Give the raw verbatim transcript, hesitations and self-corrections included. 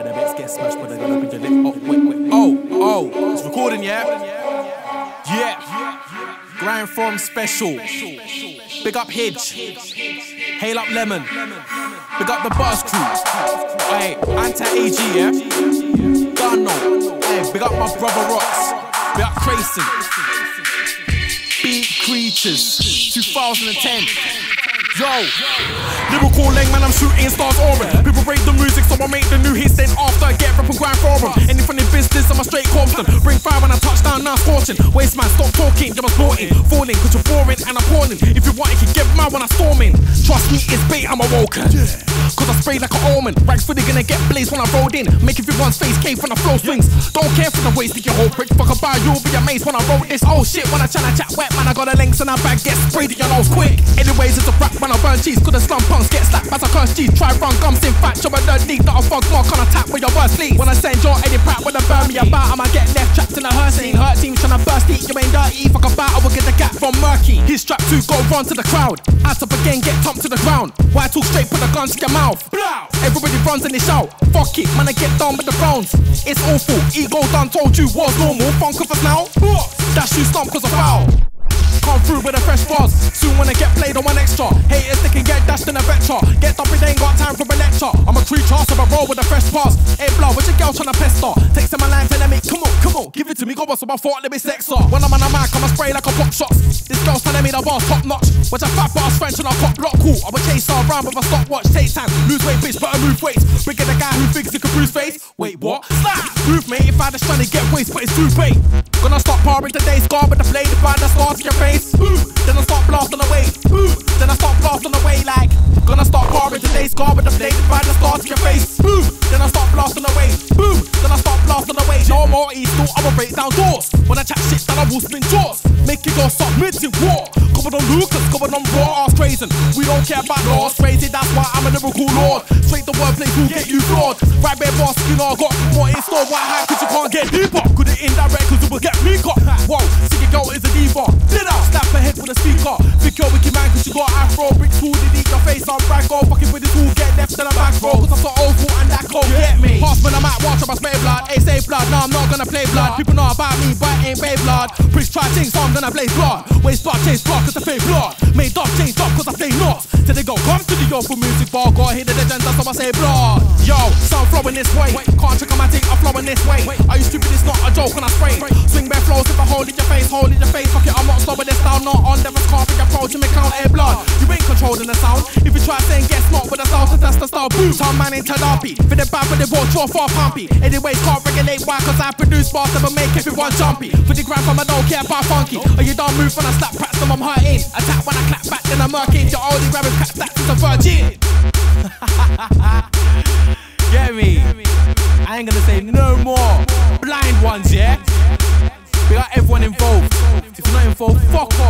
their bits get smashed, but they gotta open your lip. Oh, wait, wait. Oh, oh, it's recording, yeah? Yeah. GrimeForum special. Big up Hidge. Hail up Lemon. Big up the Buzz crew. Hey, anti-A G, yeah? Darno. Hey, big up my brother Rocks. Big up Grayson. Beat Creatures. two thousand ten. Yo, lyrical leng, man, I'm shooting stars orange. People rate the music, so I make the new hits. Then after I get rap on GrimeForum. Any funny business, I'm a straight constant. Bring fire when I touch down, now scorching. Waste man, stop talking, you're sporting. Falling, cause you're boring and appalling. If you want, you can get mad when I storm in. Trust me, it's bait, I'm awoken. Cause I spray like an omen. Rags fully gonna get blazed when I rolled in. Make everyone's face cave when I flow swings. Don't care for the waste of your whole prick. Fuck about you'll be amazed when I wrote this. Oh shit, when I tryna chat wet, man, I got a lengths and I bag get sprayed at your nose quick. Anyways, it's a rap when I burn cheese. Could the slum punks get slapped as I curse G's. Try run gums in fact, show a dirt league that I fuck more can attack with your worst lead. When I send your Eddie Pratt with a burn me about, I'ma get left trapped in a hearse scene. Hurt team tryna burst eat, you ain't dirty. Fuck about, I will get the gap from Murky. His strap to go run to the crowd. Out up again, get thumped to the ground. Why talk straight, put the gun to your mouth. Everybody runs and they shout. Fuck it, man, I get down with the Browns. It's awful, ego done, told you was normal. Funk of us now. Dash you stomp cause of foul. Come through with a fresh bars. Soon when I get played on one extra. Haters they can get dashed in a vector. Get up, they ain't got time for a lecture. I'm a creature, so I roll with a fresh pass. Hey blood, what's your girl tryna pester? Takes in my line, telling me, come on, come on, give it to me, go on, so I thought let me sex her. When I'm on a mic, I'ma spray like a pop shots. This girl's telling me the bar's top notch. Watch a fat bar's French and I pop block cool. I'ma chase her around with a stopwatch. Take time, lose weight, bitch, better move weights. Bigger the guy who thinks he can bruise face. Wait, what? Slap! Move, mate, if I just trying to get waste, but it's too late. Gonna stop parring today, scar with the blade. If I just start to your face. Ooh. Then I start blasting away. Ooh. Then I start blasting away like. Gonna start parring today, scar with the blade. If I just start to your face. Ooh. Then I start blasting away. Boom. Then I start blasting away. No more east, no, I'ma break down doors. When I chat shit, then I will spin jaws. Make it go submit in war. Covered on Lucas, covered on raw ass crazy. We don't care about laws, crazy, that's why I'm a lyrical lord. Straight the wordplay who get you flawed. Right bare boss, you know I got more in store. Why high, cause you can't get deeper. Could it indirect, cause it will get me caught. Whoa, see your girl is a diva. Did out, slap her head with a speaker. Big girl wicked man, cause you got afro. Bricks food, did eat your face, I'm brag. Go fucking with the tool, get left to the back row. Cause I'm so old school and that cold, get me. Pass when I'm at watch, I must spray blood. Ace say blood, nah, I'm not gonna play blood. People know about me, but it ain't babe blood. Pricks try things, so I'm gonna blaze blood. Waste blood, chase blood, cause I play blood. Made dog change up cause I play nuts. Till they go come to the yo for music bar. Go hit the agenda so I say blood. Yo, so I'm flowing this way. Can't trick on my thing, I'm flowing this way. Are you stupid? It's not a joke when I spray. Swing bare flows if I hold in your face, hold in your face. Fuck it, I'm not slowing this down. Not on never carving your approach and make count air blood. You ain't controlling the sound. If you try saying guess not with the sound, that's the style. Boom, time man into derby. For the bad, for the ball, draw for pumpy. Anyways, can't regulate why cause I produce bars that will make everyone jumpy. For the grand fam, I don't care about funky. Are you done move when I slap prats them, I'm hurting. Attack when I clap back, then I'm murking. You're only grabbing cat that is a virgin. Get me? I ain't gonna say no more blind ones, yeah? We got everyone involved. If you're not involved, fuck off.